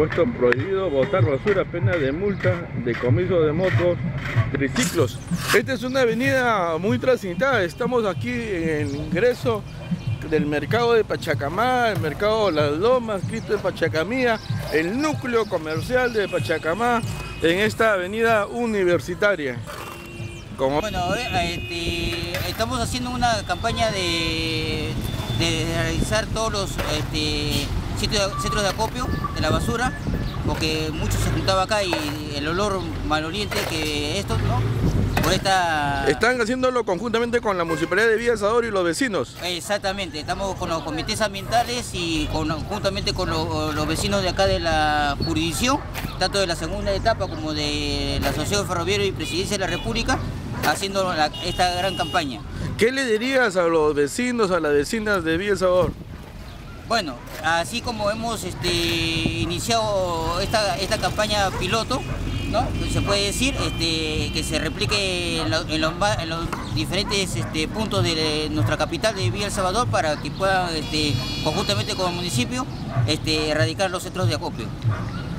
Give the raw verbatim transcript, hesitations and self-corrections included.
Puesto prohibido botar basura, pena de multa, decomiso de motos, triciclos. Esta es una avenida muy transitada. Estamos aquí en el ingreso del mercado de Pachacamá, el mercado Las Lomas, Cristo de Pachacamía, el núcleo comercial de Pachacamá, en esta avenida universitaria. Como... Bueno, este, estamos haciendo una campaña de, de realizar todos los este, sitios, centros de acopio de la basura, porque mucho se juntaba acá y el olor maloliente que esto, ¿no? Por esta... Están haciéndolo conjuntamente con la Municipalidad de Villa El Salvador y los vecinos. Exactamente, estamos con los comités ambientales y con, juntamente con los, los vecinos de acá de la jurisdicción, tanto de la segunda etapa como de la Asociación Ferroviaria y Presidencia de la República, haciendo la, esta gran campaña. ¿Qué le dirías a los vecinos, a las vecinas de Villa El Salvador? Bueno, así como hemos este, iniciado esta, esta campaña piloto, ¿no? Se puede decir este, que se replique en, lo, en, los, en los diferentes este, puntos de nuestra capital de Villa El Salvador para que puedan, este, conjuntamente con el municipio, este, erradicar los centros de acopio.